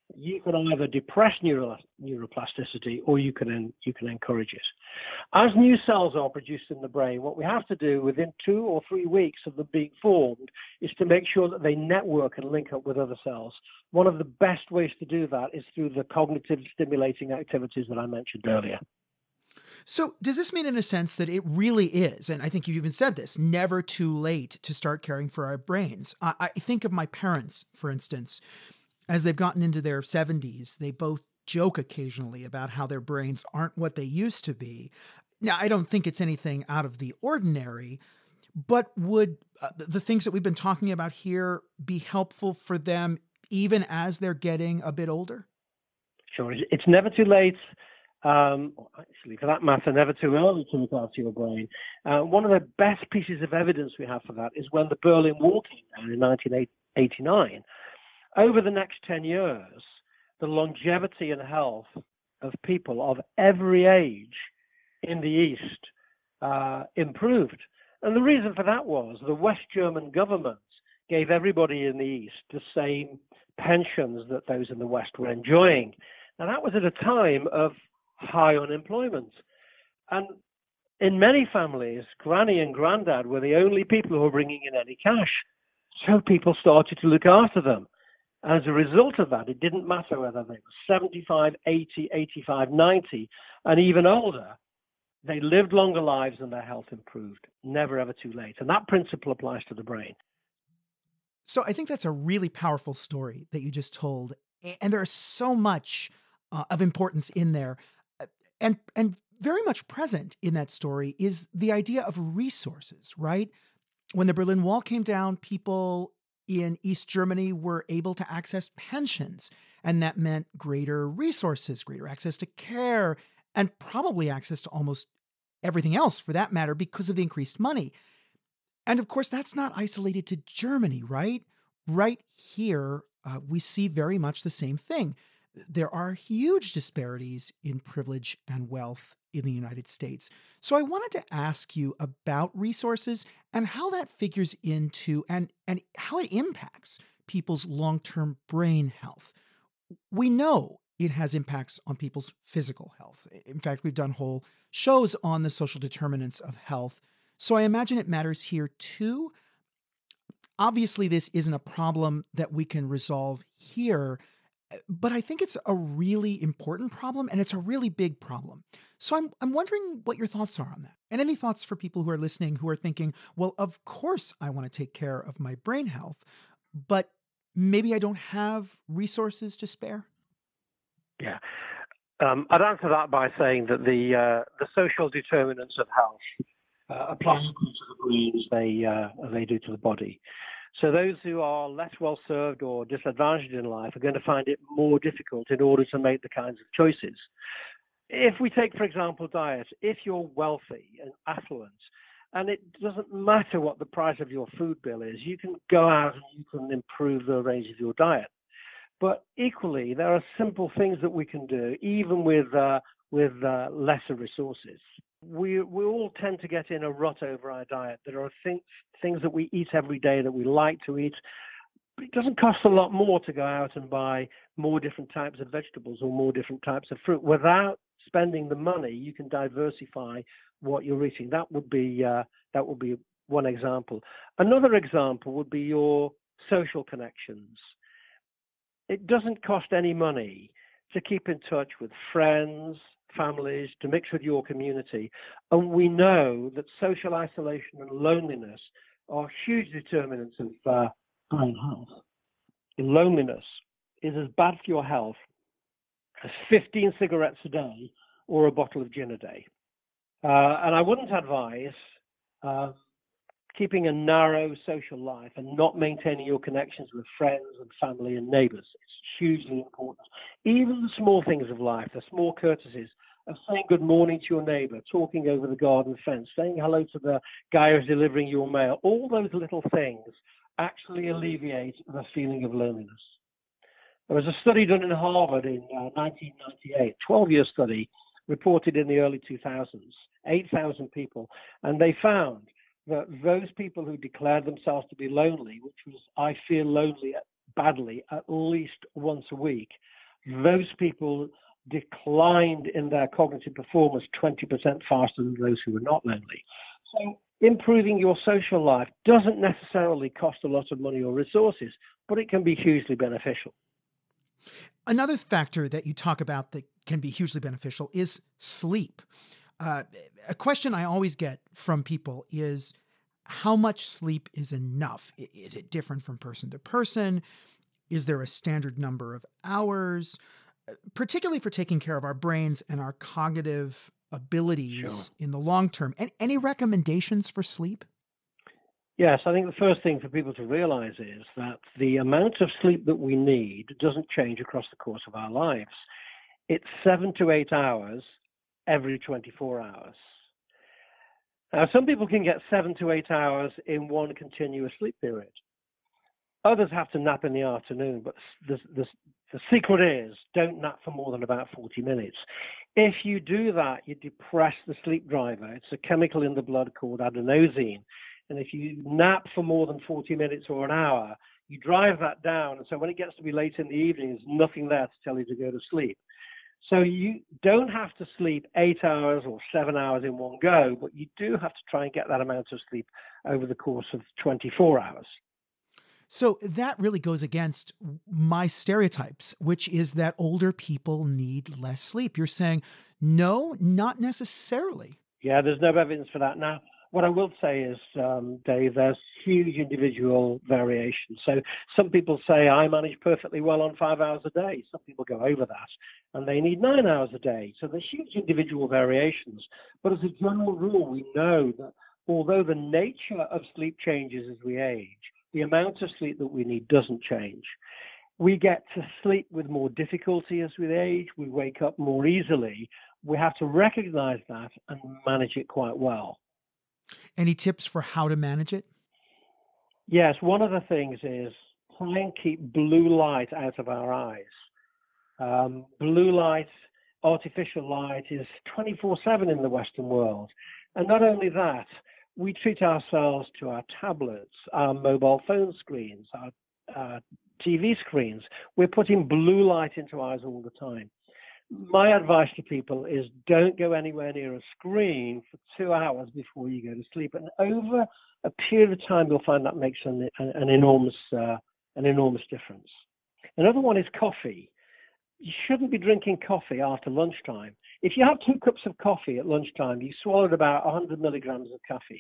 you can either depress neural, neuroplasticity or you can you can encourage it. As new cells are produced in the brain, what we have to do within two or three weeks of them being formed is to make sure that they network and link up with other cells. One of the best ways to do that is through the cognitive stimulating activities that I mentioned earlier. So does this mean in a sense that it really is, and I think you even said this, never too late to start caring for our brains? I, I think of my parents, for instance. As they've gotten into their seventies, they both joke occasionally about how their brains aren't what they used to be. Now, I don't think it's anything out of the ordinary, but would uh, the things that we've been talking about here be helpful for them even as they're getting a bit older? Sure. It's never too late. Um, actually, for that matter, never too early to look after your brain. Uh, one of the best pieces of evidence we have for that is when the Berlin Wall came down in nineteen eighty-nine. Over the next ten years, the longevity and health of people of every age in the East uh, improved. And the reason for that was the West German government gave everybody in the East the same pensions that those in the West were enjoying. Now, that was at a time of high unemployment. And in many families, Granny and Granddad were the only people who were bringing in any cash. So people started to look after them. As a result of that, it didn't matter whether they were seventy-five, eighty, eighty-five, ninety, and even older. They lived longer lives and their health improved. Never ever too late. And that principle applies to the brain. So I think that's a really powerful story that you just told. And there is so much uh, of importance in there. And, and very much present in that story is the idea of resources, right? When the Berlin Wall came down, people in East Germany were able to access pensions, and that meant greater resources, greater access to care, and probably access to almost everything else for that matter because of the increased money. And of course, that's not isolated to Germany, right? Right here, uh, we see very much the same thing. There are huge disparities in privilege and wealth in the United States. So I wanted to ask you about resources and how that figures into and, and how it impacts people's long-term brain health. We know it has impacts on people's physical health. In fact, we've done whole shows on the social determinants of health. So I imagine it matters here too. Obviously, this isn't a problem that we can resolve here, but I think it's a really important problem and it's a really big problem. So I'm I'm wondering what your thoughts are on that. And any thoughts for people who are listening who are thinking, well, of course I want to take care of my brain health, but maybe I don't have resources to spare? Yeah. Um, I'd answer that by saying that the uh, the social determinants of health uh, apply equally to the brain as they, uh, as they do to the body. So those who are less well served or disadvantaged in life are going to find it more difficult in order to make the kinds of choices. If we take, for example, diet, if you're wealthy and affluent, and it doesn't matter what the price of your food bill is, you can go out and you can improve the range of your diet. But equally, there are simple things that we can do, even with uh, with uh, lesser resources. We we all tend to get in a rut over our diet. There are things things that we eat every day that we like to eat. But it doesn't cost a lot more to go out and buy more different types of vegetables or more different types of fruit. Without spending the money, you can diversify what you're eating. That would be uh, that would be one example. Another example would be your social connections. It doesn't cost any money to keep in touch with friends, families, to mix with your community. And we know that social isolation and loneliness are huge determinants of uh, brain health. Loneliness is as bad for your health as fifteen cigarettes a day or a bottle of gin a day. Uh, and I wouldn't advise uh, keeping a narrow social life and not maintaining your connections with friends and family and neighbors. It's hugely important. Even the small things of life, the small courtesies of saying good morning to your neighbor, talking over the garden fence, saying hello to the guy who's delivering your mail, all those little things actually alleviate the feeling of loneliness. There was a study done in Harvard in uh, nineteen ninety-eight, twelve-year study, reported in the early two thousands, eight thousand people, and they found that those people who declared themselves to be lonely, which was I feel lonely badly at least once a week, those people declined in their cognitive performance twenty percent faster than those who were not lonely. So improving your social life doesn't necessarily cost a lot of money or resources, but it can be hugely beneficial. Another factor that you talk about that can be hugely beneficial is sleep. Uh, a question I always get from people is, how much sleep is enough? Is it different from person to person? Is there a standard number of hours? Particularly for taking care of our brains and our cognitive abilities Sure. in the long term. And any recommendations for sleep? Yes, I think the first thing for people to realize is that the amount of sleep that we need doesn't change across the course of our lives. It's seven to eight hours every twenty-four hours. Now, some people can get seven to eight hours in one continuous sleep period. Others have to nap in the afternoon, but the, the, the secret is don't nap for more than about forty minutes. If you do that, you depress the sleep driver. It's a chemical in the blood called adenosine. And if you nap for more than forty minutes or an hour, you drive that down. And so when it gets to be late in the evening, there's nothing there to tell you to go to sleep. So you don't have to sleep eight hours or seven hours in one go, but you do have to try and get that amount of sleep over the course of twenty-four hours. So that really goes against my stereotypes, which is that older people need less sleep. You're saying, no, not necessarily. Yeah, there's no evidence for that. Now, what I will say is, um, Dave, there's huge individual variation. So some people say, I manage perfectly well on five hours a day. Some people go over that, and they need nine hours a day. So there's huge individual variations. But as a general rule, we know that although the nature of sleep changes as we age, the amount of sleep that we need doesn't change. We get to sleep with more difficulty as we age. We wake up more easily. We have to recognize that and manage it quite well. Any tips for how to manage it? Yes, one of the things is try and keep blue light out of our eyes. Um, blue light, artificial light is twenty-four seven in the Western world. And not only that, we treat ourselves to our tablets, our mobile phone screens, our uh, T V screens. We're putting blue light into our eyes all the time. My advice to people is don't go anywhere near a screen for two hours before you go to sleep. And over a period of time, you'll find that makes an, an, an enormous uh, an enormous difference. Another one is coffee. You shouldn't be drinking coffee after lunchtime. If you have two cups of coffee at lunchtime, you swallowed about one hundred milligrams of caffeine.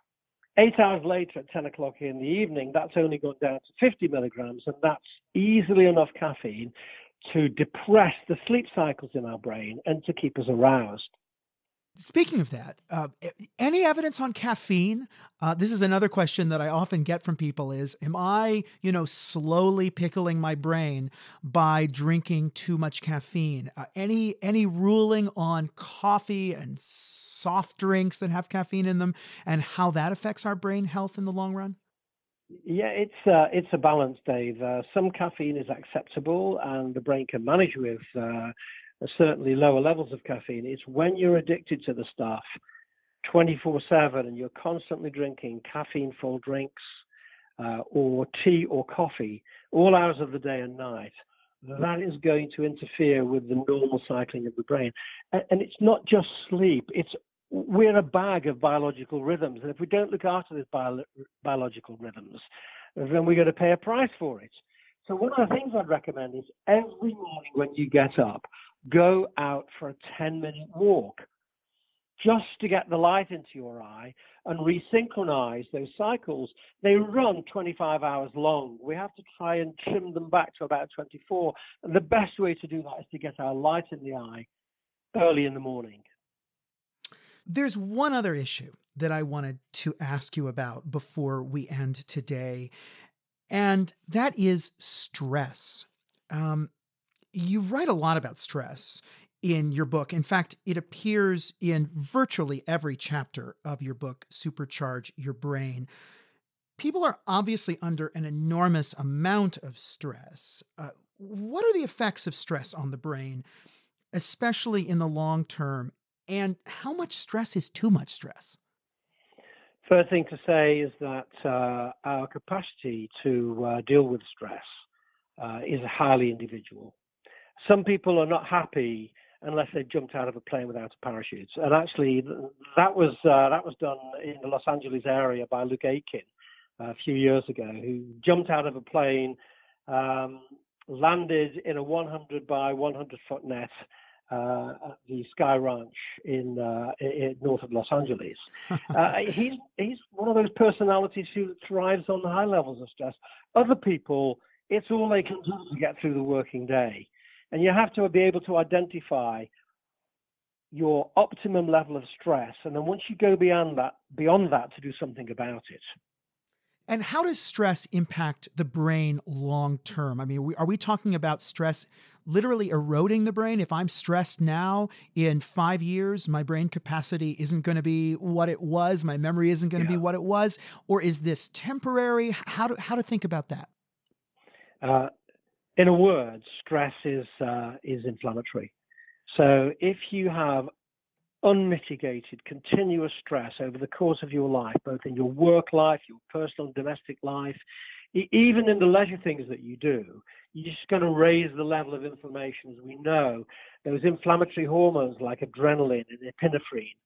Eight hours later, at ten o'clock in the evening, that's only gone down to fifty milligrams, and that's easily enough caffeine to depress the sleep cycles in our brain and to keep us aroused. Speaking of that, uh, any evidence on caffeine? Uh, this is another question that I often get from people is, am I, you know, slowly pickling my brain by drinking too much caffeine? Uh, any, any ruling on coffee and soft drinks that have caffeine in them and how that affects our brain health in the long run? Yeah, it's uh, it's a balance, Dave. Uh, some caffeine is acceptable, and the brain can manage with uh, certainly lower levels of caffeine. It's when you're addicted to the stuff twenty-four seven and you're constantly drinking caffeine-full drinks uh, or tea or coffee all hours of the day and night, that is going to interfere with the normal cycling of the brain. And, and it's not just sleep. It's we're a bag of biological rhythms, and if we don't look after these bio- biological rhythms, then we're going to pay a price for it. So one of the things I'd recommend is every morning when you get up, go out for a ten-minute walk, just to get the light into your eye and resynchronize those cycles. They run twenty-five hours long. We have to try and trim them back to about twenty-four. And the best way to do that is to get our light in the eye early in the morning. There's one other issue that I wanted to ask you about before we end today, and that is stress. Um, you write a lot about stress in your book. In fact, it appears in virtually every chapter of your book, Supercharge Your Brain. People are obviously under an enormous amount of stress. Uh, what are the effects of stress on the brain, especially in the long term? And how much stress is too much stress? First thing to say is that uh, our capacity to uh, deal with stress uh, is highly individual. some people are not happy unless they jumped out of a plane without a parachute. And actually, that was uh, that was done in the Los Angeles area by Luke Aitken a few years ago, who jumped out of a plane, um, landed in a one hundred by one hundred foot net uh, at the Sky Ranch in, uh, in north of Los Angeles. Uh, he's he's one of those personalities who thrives on the high levels of stress. Other people, it's all they can do to get through the working day. And you have to be able to identify your optimum level of stress, and then once you go beyond that, beyond that, to do something about it. And how does stress impact the brain long term? I mean, are we, are we talking about stress literally eroding the brain? If I'm stressed now, in five years, my brain capacity isn't going to be what it was, my memory isn't going to Yeah. be what it was, or is this temporary? How to how to think about that? Uh, In a word, stress is uh, is inflammatory. So if you have unmitigated, continuous stress over the course of your life, both in your work life, your personal and domestic life, e- even in the leisure things that you do, you're just going to raise the level of inflammation. As we know, those inflammatory hormones like adrenaline and epinephrine,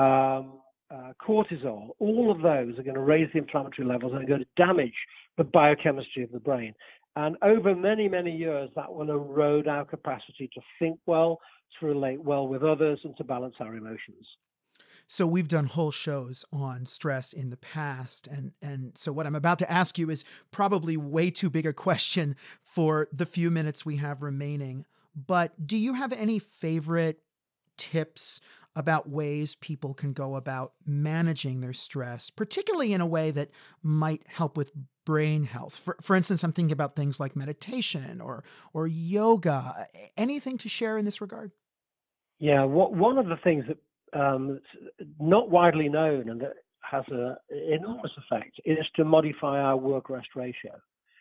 um, uh, cortisol, all of those are going to raise the inflammatory levels and are going to damage the biochemistry of the brain. And over many, many years, that will erode our capacity to think well, to relate well with others, and to balance our emotions. So we've done whole shows on stress in the past. And, and so what I'm about to ask you is probably way too big a question for the few minutes we have remaining. But do you have any favorite tips about ways people can go about managing their stress, particularly in a way that might help with brain health? For, for instance, I'm thinking about things like meditation or or yoga. Anything to share in this regard? Yeah, what, one of the things that um, that's not widely known and that has an enormous effect is to modify our work-rest ratio.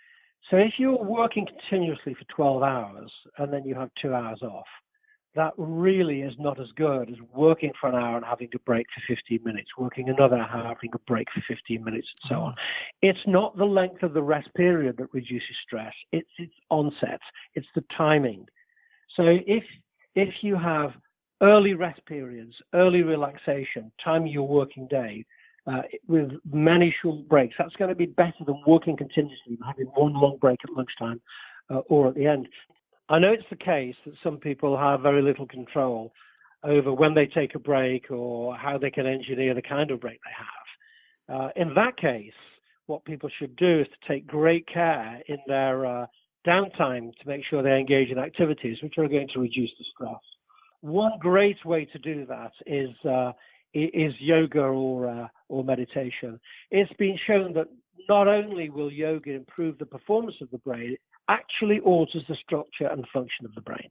So if you're working continuously for twelve hours and then you have two hours off, that really is not as good as working for an hour and having a break for fifteen minutes, working another hour, having a break for fifteen minutes, and so Oh. on. It's not the length of the rest period that reduces stress. It's its onset. It's the timing. So if if you have early rest periods, early relaxation, timing your working day uh, with many short breaks, that's going to be better than working continuously and having one long break at lunchtime uh, or at the end. I know it's the case that some people have very little control over when they take a break or how they can engineer the kind of break they have. Uh, in that case, what people should do is to take great care in their uh, downtime to make sure they engage in activities which are going to reduce the stress. One great way to do that is uh, is yoga or uh, or meditation. It's been shown that not only will yoga improve the performance of the brain, it actually alters the structure and function of the brain.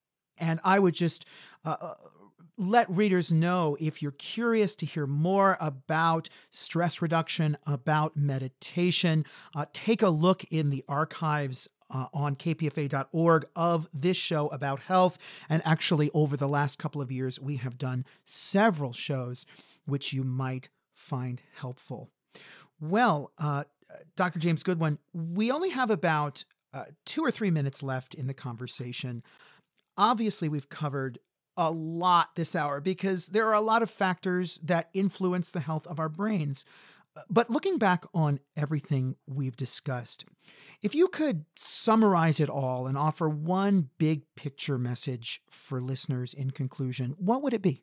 And I would just uh, let readers know, if you're curious to hear more about stress reduction, about meditation, uh, take a look in the archives Uh, on k p f a dot org of this show about health. And actually, over the last couple of years, we have done several shows which you might find helpful. Well, uh, Doctor James Goodwin, we only have about uh, two or three minutes left in the conversation. Obviously, we've covered a lot this hour because there are a lot of factors that influence the health of our brains. But looking back on everything we've discussed, if you could summarize it all and offer one big picture message for listeners in conclusion, what would it be?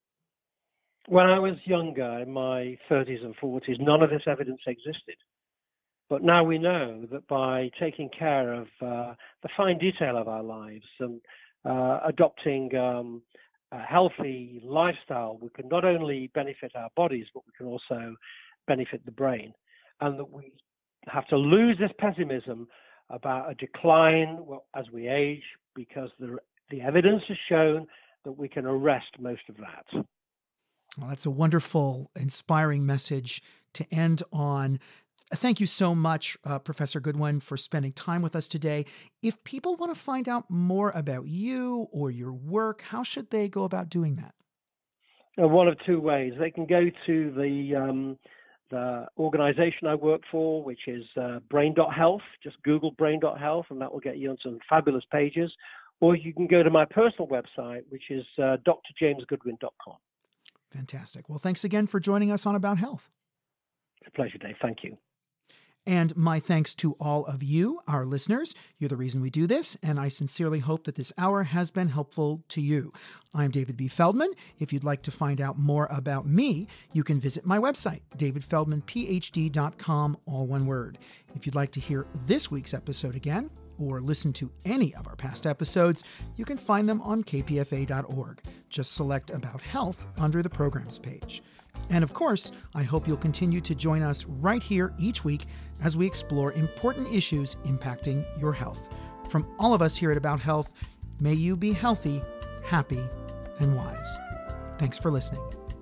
When I was younger, in my thirties and forties, none of this evidence existed. But now we know that by taking care of uh, the fine detail of our lives and uh, adopting um, a healthy lifestyle, we can not only benefit our bodies, but we can also benefit the brain. And that we have to lose this pessimism about a decline as we age, because the, the evidence has shown that we can arrest most of that. Well, that's a wonderful, inspiring message to end on. Thank you so much, uh, Professor Goodwin, for spending time with us today. If people want to find out more about you or your work, how should they go about doing that? Uh, one of two ways. They can go to the um, the organization I work for, which is uh, brain dot health. Just Google brain dot health, and that will get you on some fabulous pages. or you can go to my personal website, which is uh, d r james goodwin dot com. Fantastic. Well, thanks again for joining us on About Health. It's a pleasure, Dave. Thank you. And my thanks to all of you, our listeners. You're the reason we do this, and I sincerely hope that this hour has been helpful to you. I'm David B. Feldman. If you'd like to find out more about me, you can visit my website, david feldman p h d dot com, all one word. If you'd like to hear this week's episode again, or listen to any of our past episodes, you can find them on k p f a dot org. Just select About Health under the Programs page. And of course, I hope you'll continue to join us right here each week as we explore important issues impacting your health. From all of us here at About Health, may you be healthy, happy, and wise. Thanks for listening.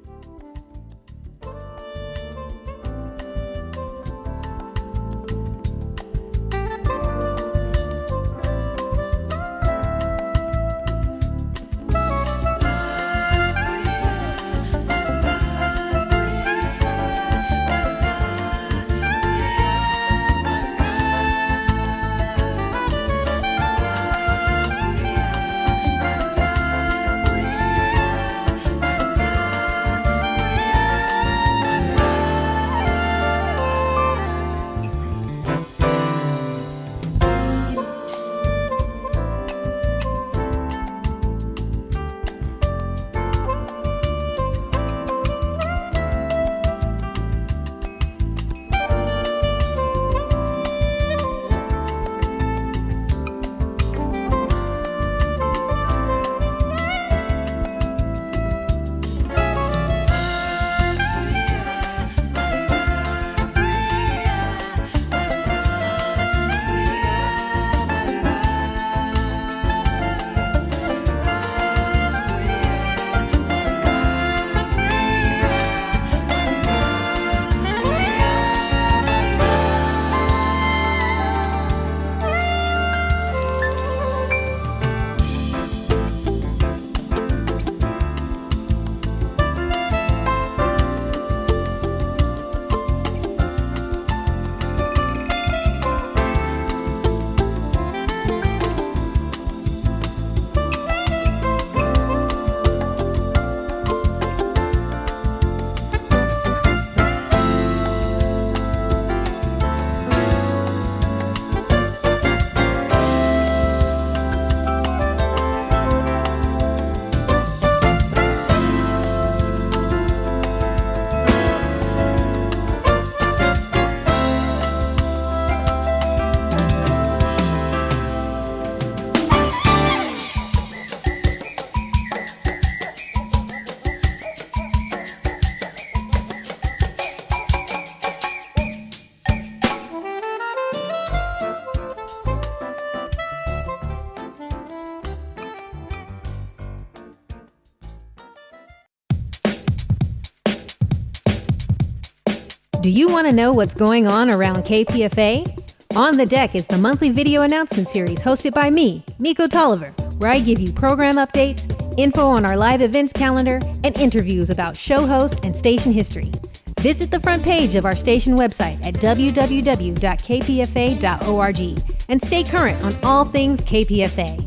Do you want to know what's going on around K P F A? On the Deck is the monthly video announcement series hosted by me, Miko Tolliver, where I give you program updates, info on our live events calendar, and interviews about show hosts and station history. Visit the front page of our station website at w w w dot k p f a dot org and stay current on all things K P F A.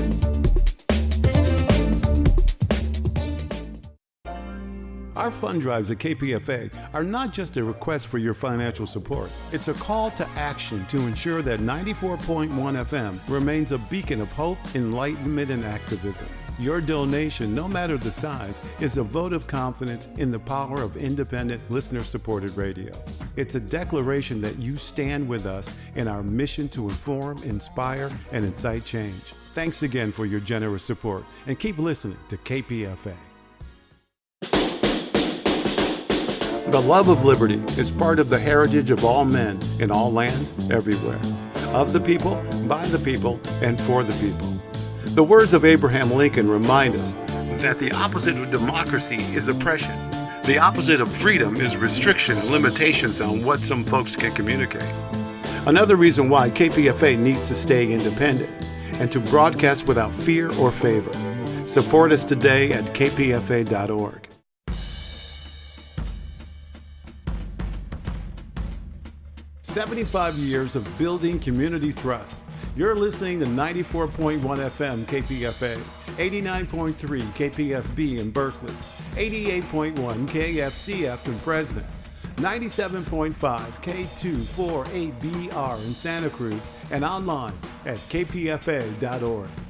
Our fund drives at K P F A are not just a request for your financial support. It's a call to action to ensure that ninety-four point one F M remains a beacon of hope, enlightenment, and activism. Your donation, no matter the size, is a vote of confidence in the power of independent, listener-supported radio. It's a declaration that you stand with us in our mission to inform, inspire, and incite change. Thanks again for your generous support, and keep listening to K P F A. The love of liberty is part of the heritage of all men in all lands, everywhere. Of the people, by the people, and for the people. The words of Abraham Lincoln remind us that the opposite of democracy is oppression. The opposite of freedom is restriction and limitations on what some folks can communicate. Another reason why K P F A needs to stay independent and to broadcast without fear or favor. Support us today at k p f a dot org. seventy-five years of building community trust. You're listening to ninety-four point one F M K P F A, eighty-nine point three K P F B in Berkeley, eighty-eight point one K F C F in Fresno, ninety-seven point five K two forty-eight B R in Santa Cruz, and online at K P F A dot org.